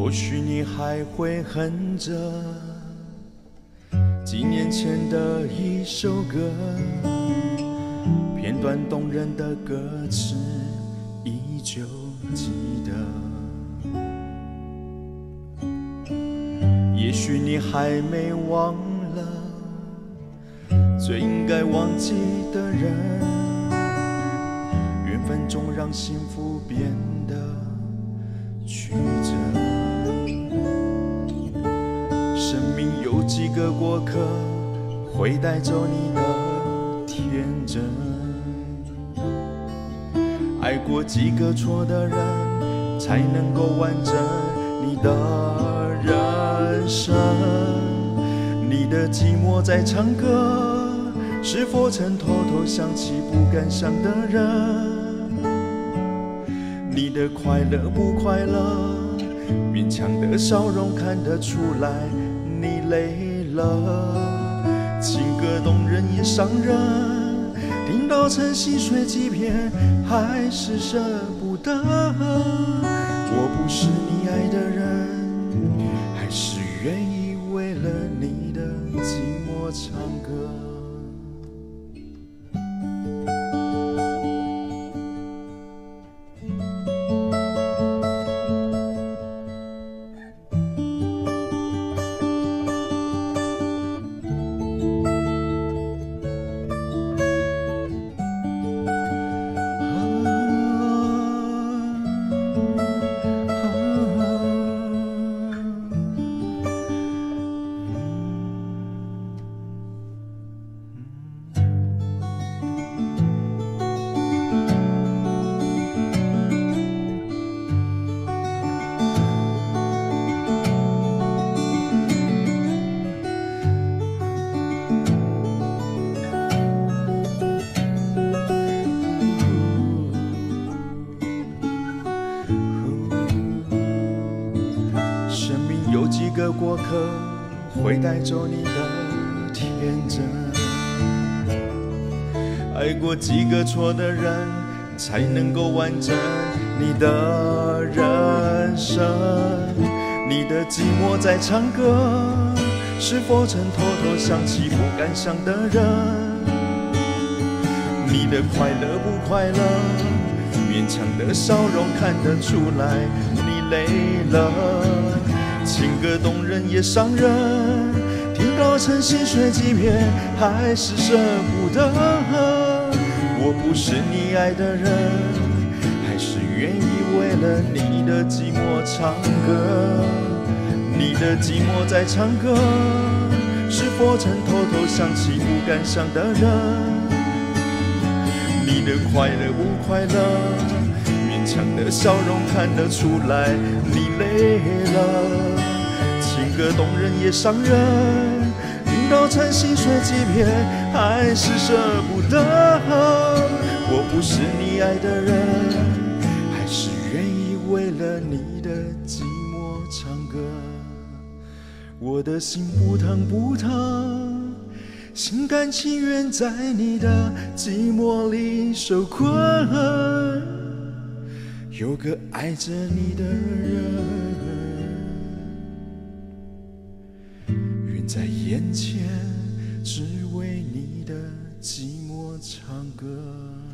或许你还会哼着几年前的一首歌，片段动人的歌词依旧记得。也许你还没忘了最应该忘记的人，缘分中让幸福变得曲折。生命有几个过客，会带走你的天真。爱过几个错的人，才能够完整你的人生。你的寂寞在唱歌，是否曾偷偷想起不敢想的人？你的快乐不快乐，勉强的笑容看得出来你累了。情歌动人也伤人，听到曾细水几片，还是舍不得。我不是你爱的人，还是愿意为了你的寂寞唱歌。有几个过客，会带走你的天真。爱过几个错的人，才能够完整你的人生。你的寂寞在唱歌，是否曾偷偷想起不敢想的人？你的快乐不快乐，勉强的笑容看得出来你累了。情歌动人也伤人，听到曾细水几片，还是舍不得。我不是你爱的人，还是愿意为了你的寂寞唱歌。你的寂寞在唱歌，是否曾偷偷想起不敢想的人？你的快乐不快乐，勉强的笑容看得出来你累了。情歌动人也伤人，听到曾细水几片，还是舍不得。我不是你爱的人，还是愿意为了你的寂寞唱歌。我的心不疼不疼，心甘情愿在你的寂寞里受困。有个爱着你的人，在眼前，只为你的寂寞唱歌。